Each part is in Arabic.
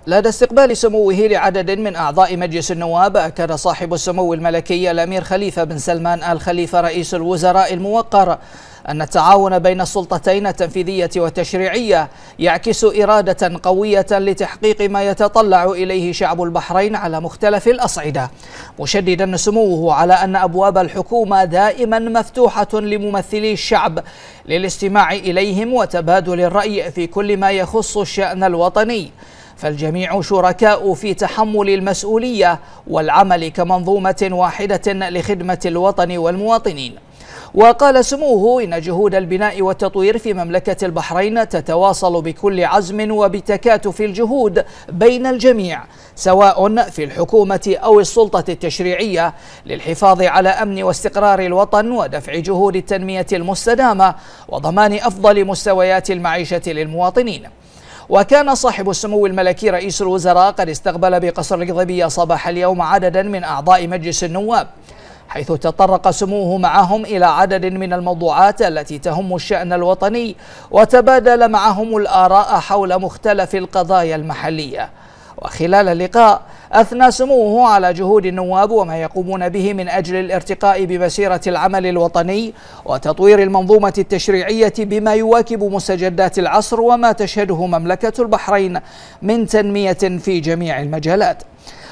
لدى استقبال سموه لعدد من أعضاء مجلس النواب، أكد صاحب السمو الملكي الأمير خليفة بن سلمان آل خليفة رئيس الوزراء الموقر أن التعاون بين السلطتين التنفيذية والتشريعية يعكس إرادة قوية لتحقيق ما يتطلع إليه شعب البحرين على مختلف الأصعدة، مشددا سموه على أن أبواب الحكومة دائما مفتوحة لممثلي الشعب للاستماع إليهم وتبادل الرأي في كل ما يخص الشأن الوطني، فالجميع شركاء في تحمل المسؤولية والعمل كمنظومة واحدة لخدمة الوطن والمواطنين. وقال سموه إن جهود البناء والتطوير في مملكة البحرين تتواصل بكل عزم وبتكاتف الجهود بين الجميع سواء في الحكومة أو السلطة التشريعية للحفاظ على أمن واستقرار الوطن ودفع جهود التنمية المستدامة وضمان أفضل مستويات المعيشة للمواطنين. وكان صاحب السمو الملكي رئيس الوزراء قد استقبل بقصر القضيبية صباح اليوم عددا من أعضاء مجلس النواب، حيث تطرق سموه معهم إلى عدد من الموضوعات التي تهم الشأن الوطني وتبادل معهم الآراء حول مختلف القضايا المحلية. وخلال اللقاء أثنى سموه على جهود النواب وما يقومون به من أجل الارتقاء بمسيرة العمل الوطني وتطوير المنظومة التشريعية بما يواكب مستجدات العصر وما تشهده مملكة البحرين من تنمية في جميع المجالات.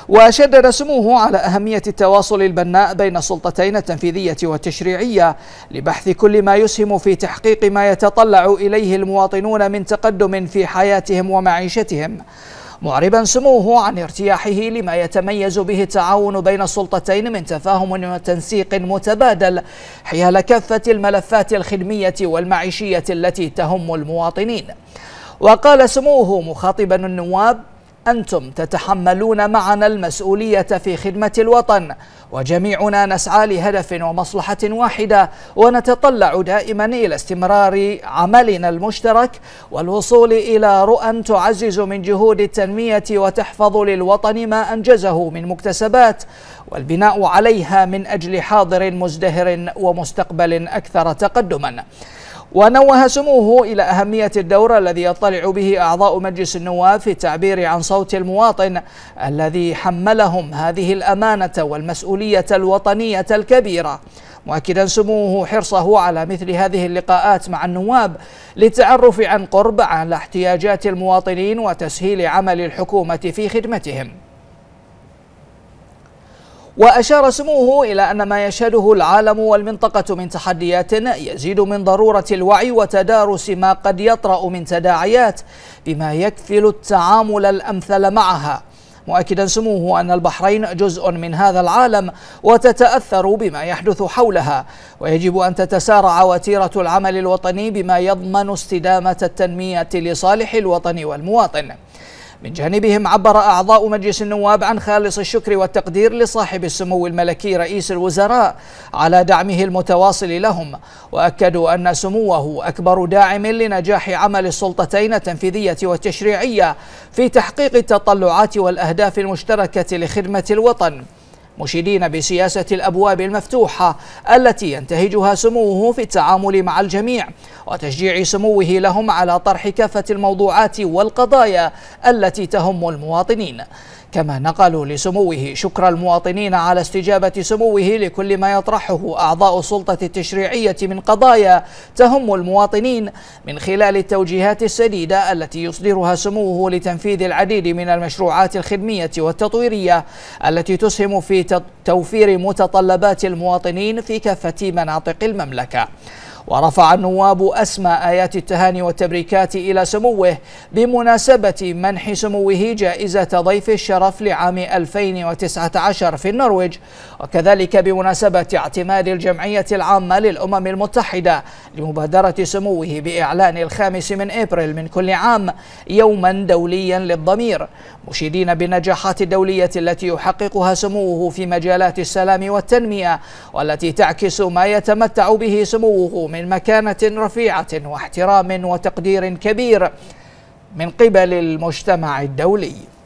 وشدد سموه على أهمية التواصل البناء بين السلطتين التنفيذية والتشريعية لبحث كل ما يسهم في تحقيق ما يتطلع إليه المواطنون من تقدم في حياتهم ومعيشتهم، معربا سموه عن ارتياحه لما يتميز به التعاون بين السلطتين من تفاهم وتنسيق متبادل حيال كافة الملفات الخدمية والمعيشية التي تهم المواطنين. وقال سموه مخاطبا النواب: أنتم تتحملون معنا المسؤولية في خدمة الوطن، وجميعنا نسعى لهدف ومصلحة واحدة، ونتطلع دائما إلى استمرار عملنا المشترك والوصول إلى رؤى تعزز من جهود التنمية وتحفظ للوطن ما أنجزه من مكتسبات، والبناء عليها من أجل حاضر مزدهر ومستقبل أكثر تقدما. ونوه سموه إلى أهمية الدور الذي يطلع به أعضاء مجلس النواب في التعبير عن صوت المواطن الذي حملهم هذه الأمانة والمسؤولية الوطنية الكبيرة، مؤكدا سموه حرصه على مثل هذه اللقاءات مع النواب للتعرف عن قرب على احتياجات المواطنين وتسهيل عمل الحكومة في خدمتهم. وأشار سموه إلى أن ما يشهده العالم والمنطقة من تحديات يزيد من ضرورة الوعي وتدارس ما قد يطرأ من تداعيات بما يكفل التعامل الأمثل معها، مؤكدا سموه أن البحرين جزء من هذا العالم وتتأثر بما يحدث حولها، ويجب أن تتسارع وتيرة العمل الوطني بما يضمن استدامة التنمية لصالح الوطن والمواطن. من جانبهم عبر أعضاء مجلس النواب عن خالص الشكر والتقدير لصاحب السمو الملكي رئيس الوزراء على دعمه المتواصل لهم، وأكدوا أن سموه أكبر داعم لنجاح عمل السلطتين التنفيذية والتشريعية في تحقيق التطلعات والأهداف المشتركة لخدمة الوطن، مشيدين بسياسة الأبواب المفتوحة التي ينتهجها سموه في التعامل مع الجميع، وتشجيع سموه لهم على طرح كافة الموضوعات والقضايا التي تهم المواطنين. كما نقلوا لسموه شكر المواطنين على استجابة سموه لكل ما يطرحه أعضاء السلطة التشريعية من قضايا تهم المواطنين من خلال التوجيهات السديدة التي يصدرها سموه لتنفيذ العديد من المشروعات الخدمية والتطويرية التي تسهم في توفير متطلبات المواطنين في كافة مناطق المملكة. ورفع النواب أسمى آيات التهاني والتبريكات إلى سموه بمناسبة منح سموه جائزة ضيف الشرف لعام 2019 في النرويج، وكذلك بمناسبة اعتماد الجمعية العامة للأمم المتحدة لمبادرة سموه بإعلان 5 من أبريل من كل عام يوما دوليا للضمير، مشيدين بالنجاحات الدولية التي يحققها سموه في مجالات السلام والتنمية، والتي تعكس ما يتمتع به سموه من مكانة رفيعة واحترام وتقدير كبير من قبل المجتمع الدولي.